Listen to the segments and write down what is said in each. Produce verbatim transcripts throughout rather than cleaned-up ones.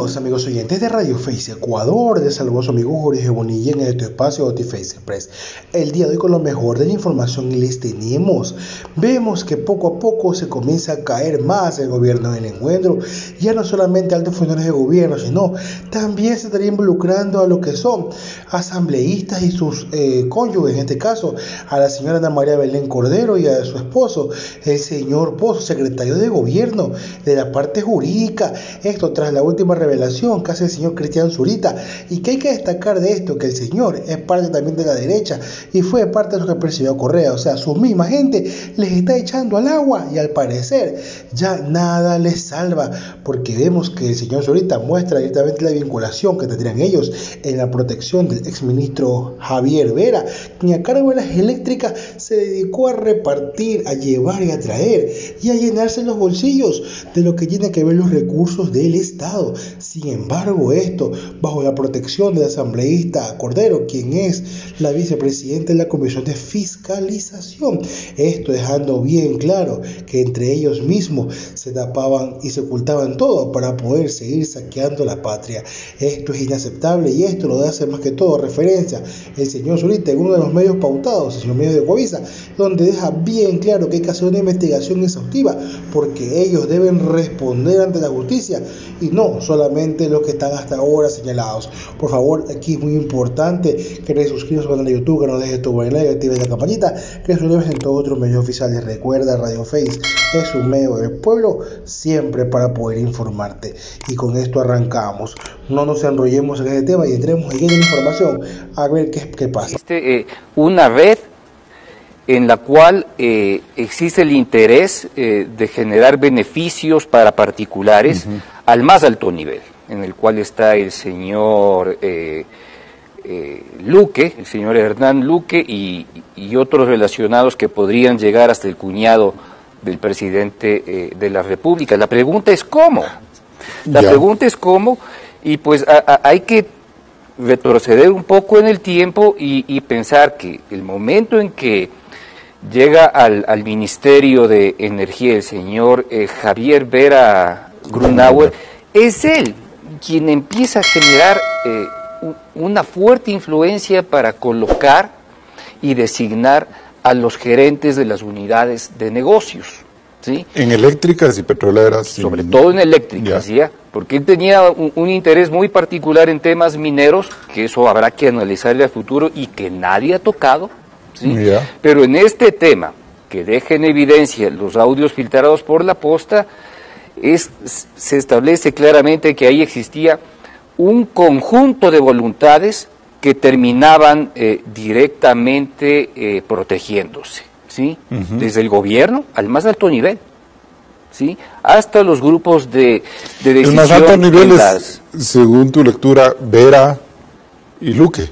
Bienvenidos amigos oyentes de Radio Face Ecuador, de saludos a su amigo Jorge Bonilla en este espacio de Face Express. El día de hoy con lo mejor de la información les tenemos. Vemos que poco a poco se comienza a caer más el gobierno del encuentro, ya no solamente altos funcionarios de gobierno, sino también se estaría involucrando a lo que son asambleístas y sus eh, cónyuges, en este caso a la señora Ana María Belén Cordero y a su esposo, el señor Pozo, secretario de gobierno de la parte jurídica. Esto tras la última revelación que hace el señor Cristian Zurita, y que hay que destacar de esto que el señor es parte también de la derecha y fue parte de lo que persiguió Correa, o sea, su misma gente les está echando al agua y al parecer ya nada les salva, porque vemos que el señor Zurita muestra directamente la vinculación que tendrían ellos en la protección del exministro Javier Vera, quien a cargo de las eléctricas se dedicó a repartir, a llevar y a traer y a llenarse los bolsillos de lo que tiene que ver los recursos del Estado. Sin embargo, esto bajo la protección del asambleísta Cordero, quien es la vicepresidenta de la Comisión de Fiscalización. Esto dejando bien claro que entre ellos mismos se tapaban y se ocultaban todo para poder seguir saqueando la patria. Esto es inaceptable y esto lo hace más que todo referencia el señor Zurita en uno de los medios pautados, el señor medio de Coavisa, donde deja bien claro que hay que hacer una investigación exhaustiva porque ellos deben responder ante la justicia y no solamente los que están hasta ahora señalados. Por favor, aquí es muy importante que te suscribas a su canal de YouTube, que no dejes tu buen like, actives la campanita, que suscribas en todos otros medios oficiales. Recuerda, Radio Face es un medio del pueblo siempre para poder informarte. Y con esto arrancamos. No nos enrollemos en este tema y entremos en la información a ver qué, qué pasa. Existe eh, una red en la cual eh, existe el interés eh, de generar beneficios para particulares uh-huh. al más alto nivel, en el cual está el señor eh, eh, Luque, el señor Hernán Luque y, y otros relacionados que podrían llegar hasta el cuñado del presidente eh, de la República. La pregunta es cómo. La ya. pregunta es cómo, y pues a, a, hay que retroceder un poco en el tiempo y, y pensar que el momento en que llega al, al Ministerio de Energía el señor eh, Javier Vera Grunauer, es él quien empieza a generar eh, una fuerte influencia para colocar y designar a los gerentes de las unidades de negocios, ¿sí? En eléctricas y petroleras. Sobre sin... todo en eléctricas, ¿ya? Porque él tenía un, un interés muy particular en temas mineros, que eso habrá que analizarle a futuro y que nadie ha tocado, ¿sí? Yeah. Pero en este tema, que deja en evidencia los audios filtrados por la posta, es, se establece claramente que ahí existía un conjunto de voluntades que terminaban eh, directamente eh, protegiéndose, ¿sí? Uh-huh. Desde el gobierno al más alto nivel, ¿sí? Hasta los grupos de, de decisión. El más alto nivel las... es, según tu lectura, Vera y Luque.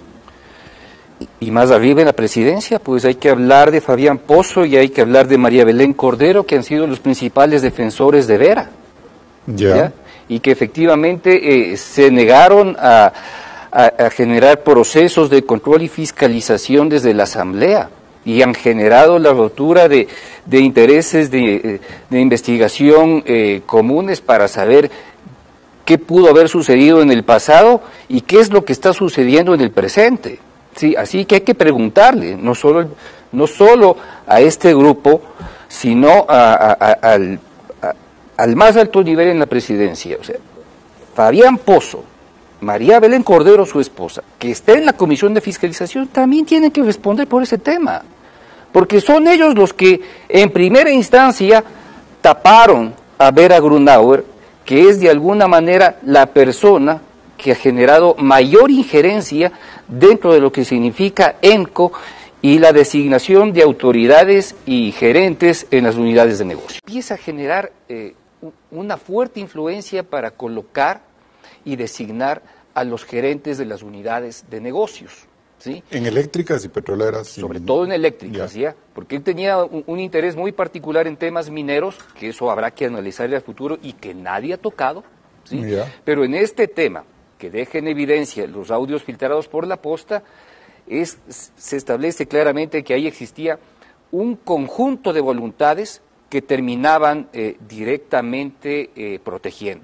Y más arriba en la presidencia, pues hay que hablar de Fabián Pozo y hay que hablar de María Belén Cordero, que han sido los principales defensores de Vera. Ya. ¿Ya? Y que efectivamente eh, se negaron a, a, a generar procesos de control y fiscalización desde la Asamblea y han generado la rotura de, de intereses de, de investigación eh, comunes para saber qué pudo haber sucedido en el pasado y qué es lo que está sucediendo en el presente. Sí, así que hay que preguntarle, no solo, no solo a este grupo, sino a, a, a, al, a, al más alto nivel en la presidencia. O sea, Fabián Pozo, María Belén Cordero, su esposa, que está en la Comisión de Fiscalización, también tienen que responder por ese tema, porque son ellos los que en primera instancia taparon a Vera Grunauer, que es de alguna manera la persona que ha generado mayor injerencia dentro de lo que significa ENCO y la designación de autoridades y gerentes en las unidades de negocio. Empieza a generar eh, una fuerte influencia para colocar y designar a los gerentes de las unidades de negocios, ¿sí? En eléctricas y petroleras. Sobre sin... todo en eléctricas, ¿ya? ¿ya? Porque él tenía un, un interés muy particular en temas mineros, que eso habrá que analizarle a futuro y que nadie ha tocado, ¿sí? Ya. Pero en este tema, que deja en evidencia los audios filtrados por la posta, es, se establece claramente que ahí existía un conjunto de voluntades que terminaban eh, directamente eh, protegiéndose,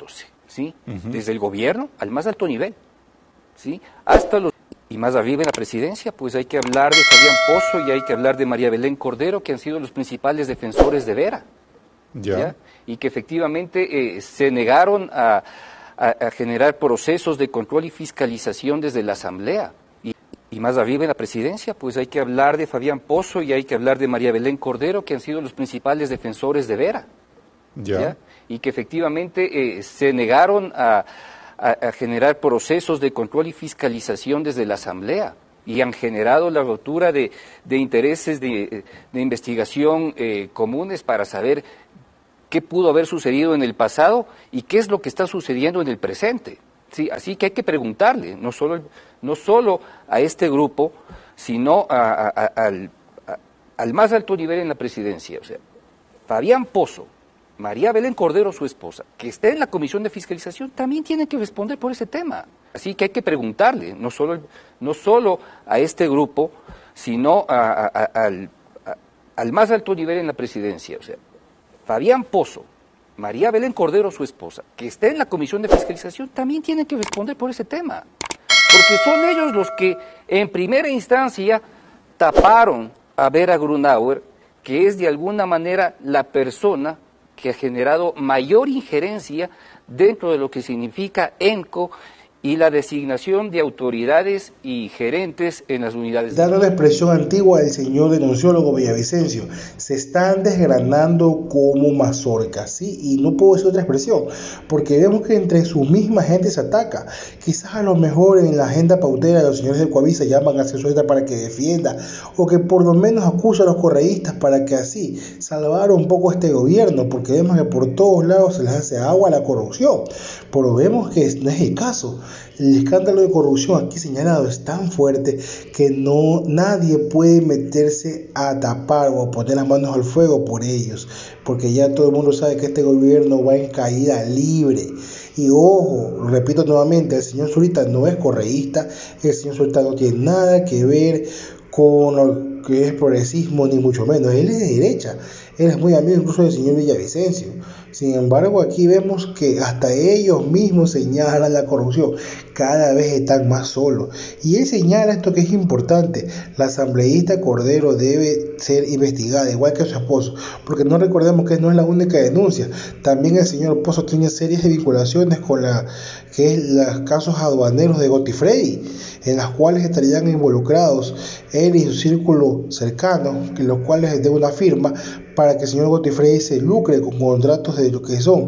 ¿sí? Uh-huh. Desde el gobierno al más alto nivel, ¿sí? Hasta los... Y más arriba en la presidencia, pues hay que hablar de Fabián Pozo y hay que hablar de María Belén Cordero, que han sido los principales defensores de Vera. Ya. ¿Ya? Y que efectivamente eh, se negaron a, a, a generar procesos de control y fiscalización desde la Asamblea. Y, y más arriba en la presidencia, pues hay que hablar de Fabián Pozo y hay que hablar de María Belén Cordero, que han sido los principales defensores de Vera. Ya. ¿Ya? Y que efectivamente eh, se negaron a, a, a generar procesos de control y fiscalización desde la Asamblea. Y han generado la rotura de, de intereses de, de investigación eh, comunes para saber qué pudo haber sucedido en el pasado y qué es lo que está sucediendo en el presente. Sí, así que hay que preguntarle, no solo, no solo a este grupo, sino a, a, a, al, a, al más alto nivel en la presidencia. O sea, Fabián Pozo, María Belén Cordero, su esposa, que está en la Comisión de Fiscalización, también tienen que responder por ese tema. Así que hay que preguntarle, no solo, no solo a este grupo, sino a, a, a, al, a, al más alto nivel en la presidencia. O sea, Fabián Pozo, María Belén Cordero, su esposa, que está en la Comisión de Fiscalización, también tienen que responder por ese tema. Porque son ellos los que en primera instancia taparon a Vera Grunauer, que es de alguna manera la persona que ha generado mayor injerencia dentro de lo que significa ENCO y la designación de autoridades y gerentes en las unidades. Dando la expresión antigua del señor denunciólogo Villavicencio, se están desgranando como mazorcas, ¿sí? Y no puedo decir otra expresión, porque vemos que entre su misma gente se ataca. Quizás a lo mejor en la agenda pautera los señores de Coavisa llaman a Cesueta para que defienda, o que por lo menos acusa a los correístas para que así salvar un poco este gobierno, porque vemos que por todos lados se les hace agua a la corrupción, pero vemos que no es el caso. El escándalo de corrupción aquí señalado es tan fuerte que no nadie puede meterse a tapar o a poner las manos al fuego por ellos, porque ya todo el mundo sabe que este gobierno va en caída libre. Y ojo, repito nuevamente, el señor Zurita no es correísta, el señor Zurita no tiene nada que ver con lo que es progresismo, ni mucho menos. Él es de derecha, él es muy amigo incluso del señor Villavicencio. Sin embargo, aquí vemos que hasta ellos mismos señalan la corrupción, cada vez están más solos. Y él señala esto que es importante: la asambleísta Cordero debe ser investigada, igual que su esposo, porque no recordemos que no es la única denuncia. También el señor Pozo tiene serias vinculaciones con la que es los casos aduaneros de Godifrey, en las cuales estarían involucrados él y su círculo cercano, en los cuales de una firma para que el señor Godifrey se lucre con contratos de lo que son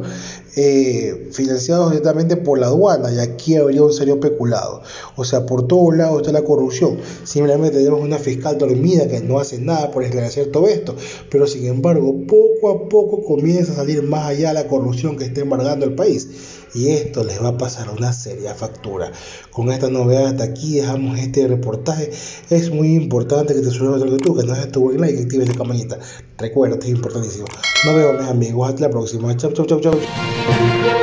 eh, financiados directamente por la aduana, y aquí habría un serio peculado. O sea, por todos lados está la corrupción. Simplemente tenemos una fiscal dormida que no hace nada por esclarecer todo esto, pero sin embargo poco a poco comienza a salir más allá la corrupción que está embargando el país, y esto les va a pasar una seria factura. Con esta novedad hasta aquí dejamos este reportaje. Es muy importante que te suscribas a YouTube, que no dejes tu buen like y actives la campanita. Recuerda, es importantísimo. Nos vemos, mis amigos, hasta la próxima. Chau, chau, chau, chau.